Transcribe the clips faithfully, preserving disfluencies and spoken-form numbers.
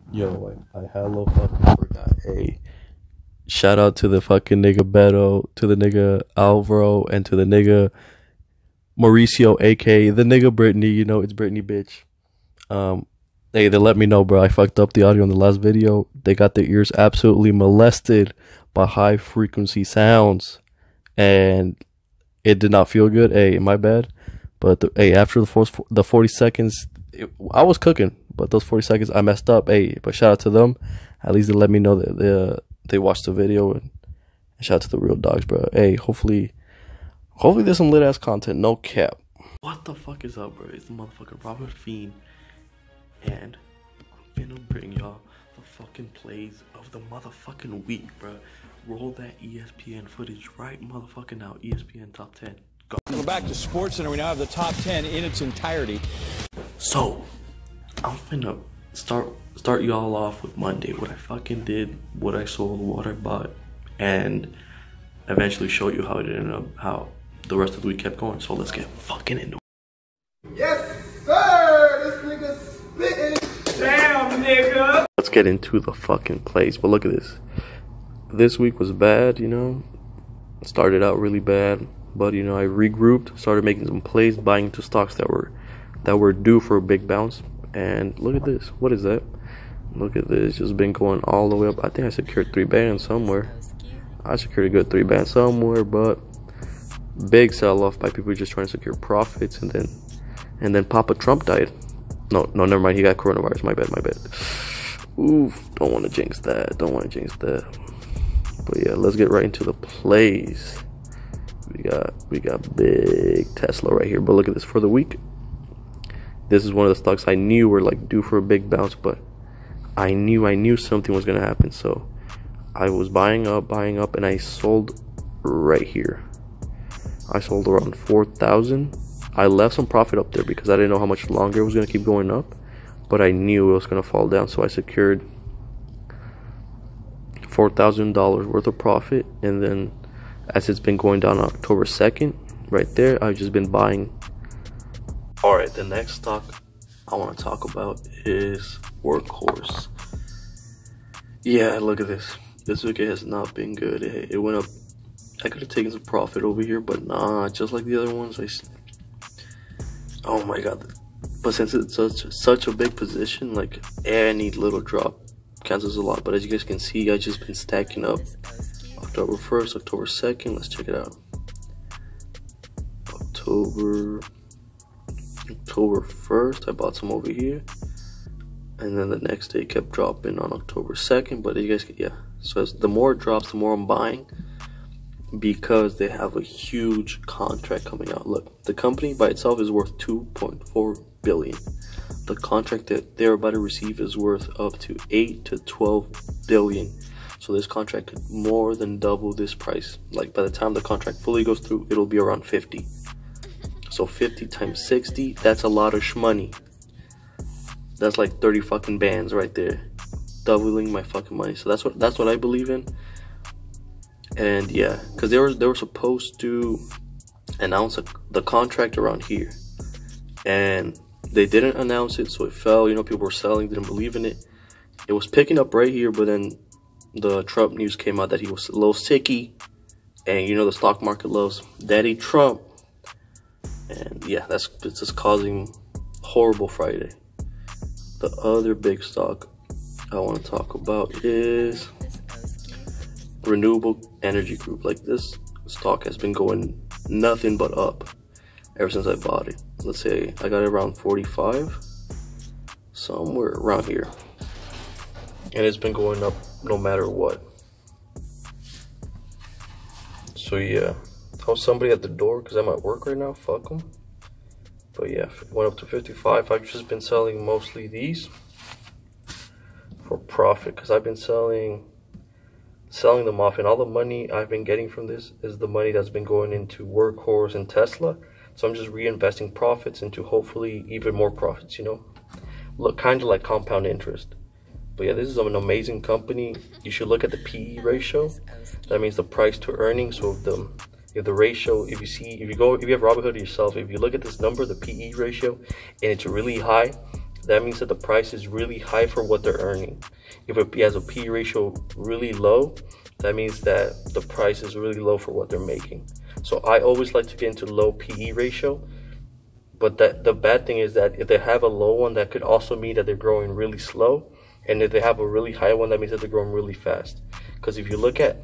Yo, I, I hello fucking forgot. Hey, shout out to the fucking nigga Beto, to the nigga Alvaro, and to the nigga Mauricio, aka the nigga Brittany. You know it's Brittany, bitch. Um, hey, they let me know, bro. I fucked up the audio in the last video. They got their ears absolutely molested by high frequency sounds, and it did not feel good. Hey, my bad. But the, hey, after the first, the forty seconds, it, I was cooking. But those forty seconds, I messed up. Hey, but shout out to them. At least they let me know that they, uh, they watched the video. And shout out to the real dogs, bro. Hey, hopefully, hopefully there's some lit ass content. No cap. What the fuck is up, bro? It's the motherfucking Robert Fiend, and I'm finna bring y'all the fucking plays of the motherfucking week, bro. Roll that E S P N footage right motherfucking now. E S P N top ten. Go. We're back to SportsCenter. We now have the top ten in its entirety. So, I'm finna start start y'all off with Monday. What I fucking did, what I sold, what I bought, and eventually show you how it ended up, how the rest of the week kept going. So let's get fucking into it. Yes, sir! This nigga spitting. Damn, nigga! Let's get into the fucking plays. But look at this. This week was bad, you know. Started out really bad, but you know, I regrouped, started making some plays, buying into stocks that were that were due for a big bounce. And look at this. What is that? Look at this. Just been going all the way up. I think I secured three bands somewhere. I secured a good three bands somewhere, but big sell-off by people just trying to secure profits, and then and then Papa Trump died. No, no, never mind. He got coronavirus. My bad, my bad. Oof. Don't want to jinx that. Don't want to jinx that. But yeah, let's get right into the plays. We got we got big Tesla right here. But look at this for the week. This is one of the stocks I knew were like due for a big bounce, but I knew I knew something was gonna happen. So I was buying up, buying up, and I sold right here. I sold around four thousand. I left some profit up there because I didn't know how much longer it was gonna keep going up, but I knew it was gonna fall down. So I secured four thousand dollars worth of profit, and then as it's been going down on October second, right there, I've just been buying. Alright, the next stock I want to talk about is Workhorse. Yeah, look at this. This week it has not been good. It, it went up. I could have taken some profit over here, but nah, just like the other ones. I, oh my god. But since it's such, such a big position, like any little drop cancels a lot. But as you guys can see, I've just been stacking up. October first, October second, let's check it out. October... October first, I bought some over here, and then the next day it kept dropping on October second. But you guys can, yeah, so as the more it drops, the more I'm buying, because they have a huge contract coming out. Look, the company by itself is worth two point four billion. The contract that they're about to receive is worth up to eight to twelve billion. So this contract could more than double this price. Like by the time the contract fully goes through, it'll be around fifty. So fifty times sixty, that's a lot of shmoney. That's like thirty fucking bands right there, doubling my fucking money. So that's what that's what I believe in. And yeah, because they were they were supposed to announce a, the contract around here, and they didn't announce it, so it fell. You know, people were selling, didn't believe in it. It was picking up right here, but then the Trump news came out that he was a little sicky, and you know the stock market loves Daddy Trump. And yeah, that's it's just causing horrible Friday. The other big stock I want to talk about is Renewable Energy Group. Like, this stock has been going nothing but up ever since I bought it. Let's say I got it around forty-five, somewhere around here, and it's been going up no matter what. So yeah, I was somebody at the door because I'm at work right now. Fuck them. But yeah, it went up to fifty-five. I've just been selling mostly these for profit because I've been selling selling them off, and all the money I've been getting from this is the money that's been going into Workhorse and Tesla. So I'm just reinvesting profits into hopefully even more profits, you know. Look, kind of like compound interest. But yeah, this is an amazing company. You should look at the P E ratio. That means the price to earnings. So if the if the ratio, if you see, if you go, if you have Robinhood yourself, if you look at this number, the P E ratio, and it's really high, that means that the price is really high for what they're earning. If it has a P E ratio really low, that means that the price is really low for what they're making. So I always like to get into low P E ratio, but that the bad thing is that if they have a low one, that could also mean that they're growing really slow. And if they have a really high one, that means that they're growing really fast. Because if you look at,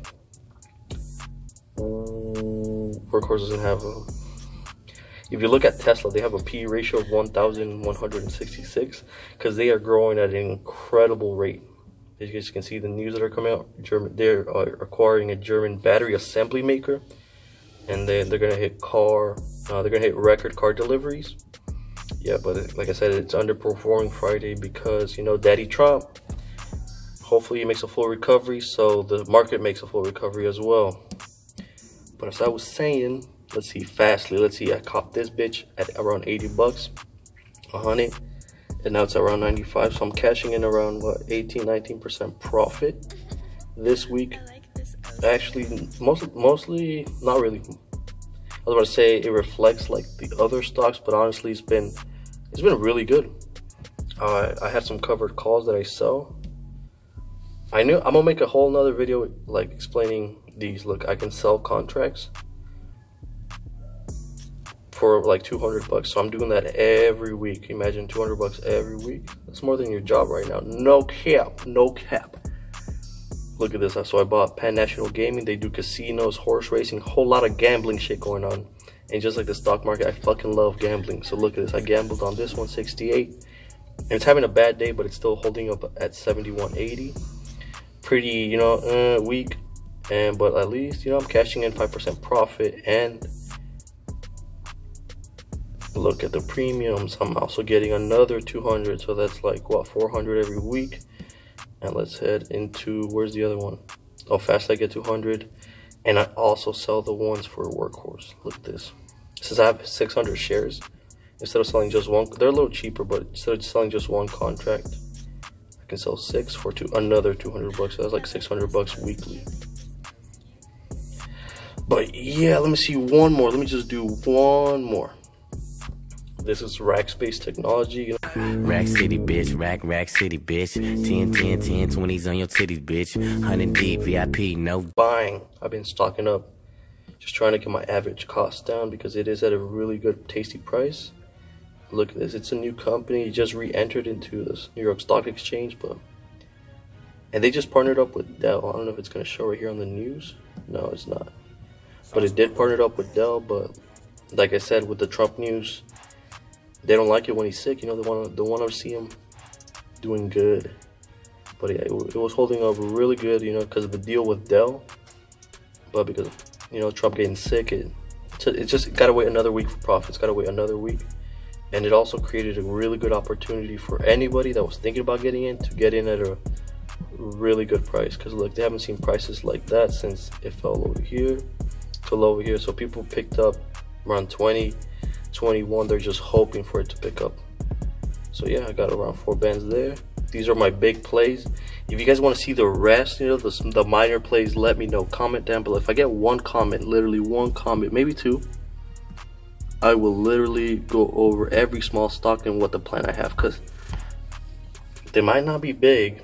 Workhorse doesn't have a, if you look at Tesla, they have a P E ratio of one thousand one hundred sixty-six because they are growing at an incredible rate. As you guys can see, the news that are coming out, German, they're uh, acquiring a German battery assembly maker, and then they're gonna hit car, uh, they're gonna hit record car deliveries. Yeah, but it, like I said, it's underperforming Friday because, you know, Daddy Trump. Hopefully he makes a full recovery, so the market makes a full recovery as well. But as I was saying, let's see, Fastly, let's see, I caught this bitch at around eighty bucks, a hundred. And now it's around ninety-five, so I'm cashing in around, what, eighteen, nineteen percent profit this week. Actually, mostly, mostly, not really. I was about to say it reflects like the other stocks, but honestly, it's been, it's been really good. Uh, I had some covered calls that I sell. I knew I'm gonna make a whole nother video like explaining these. Look, I can sell contracts for like two hundred bucks, so I'm doing that every week. Imagine two hundred bucks every week. That's more than your job right now. No cap, no cap. Look at this. So I bought Pan National Gaming. They do casinos, horse racing, whole lot of gambling shit going on. And just like the stock market, I fucking love gambling. So look at this. I gambled on this one sixty-eight, and it's having a bad day, but it's still holding up at seventy-one eighty. Pretty, you know, uh, weak, and but at least, you know, I'm cashing in five percent profit. And look at the premiums. I'm also getting another two hundred, so that's like what, four hundred every week. And let's head into, where's the other one? Oh, Fast I get two hundred. And I also sell the ones for Workhorse. Look at this. It says I have six hundred shares. Instead of selling just one, they're a little cheaper, but instead of selling just one contract, I can sell six for two, another two hundred bucks. So that's like six hundred bucks weekly. But yeah, let me see one more. Let me just do one more. This is Rackspace Technology. Rack City, bitch. Rack, Rack City, bitch. ten, ten, ten, twenties on your titties, bitch. one hundred deep, V I P, no. Buying. I've been stocking up. Just trying to get my average cost down because it is at a really good, tasty price. Look at this. It's a new company. It just re-entered into this New York Stock Exchange, but and they just partnered up with Dell. I don't know if it's going to show right here on the news. No, it's not. But it did partner up with Dell. But like I said, with the Trump news, they don't like it when he's sick. You know, they want to, they want to see him doing good. But yeah, it, it was holding up really good, you know, because of the deal with Dell. But because, you know, Trump getting sick, it, it just got to wait another week for profits. Got to wait another week. And it also created a really good opportunity for anybody that was thinking about getting in to get in at a really good price. Because look, they haven't seen prices like that since it fell over here, fell over here. So people picked up around twenty, twenty-one. They're just hoping for it to pick up. So yeah, I got around four bands there. These are my big plays. If you guys want to see the rest, you know, the, the minor plays, let me know. Comment down below. If I get one comment, literally one comment, maybe two, I will literally go over every small stock and what the plan I have, because they might not be big.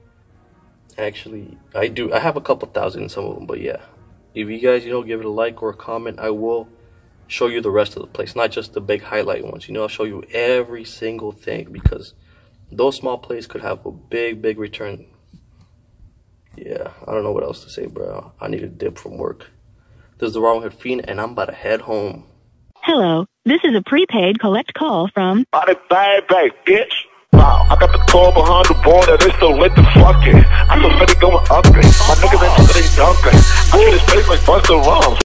Actually, I do. I have a couple thousand in some of them, but yeah. If you guys, you know, give it a like or a comment, I will show you the rest of the plays, not just the big highlight ones. You know, I'll show you every single thing because those small plays could have a big, big return. Yeah, I don't know what else to say, bro. I need a dip from work. This is the Wrong Head Fiend, and I'm about to head home. Hello, this is a prepaid collect call from... Body bag, bag, bitch. Wow, I got the car behind the border, they still lit the fucking. I'm so ready going upgrade. My niggas ain't talking, they dunking. I shoot his face like Busta Rhymes.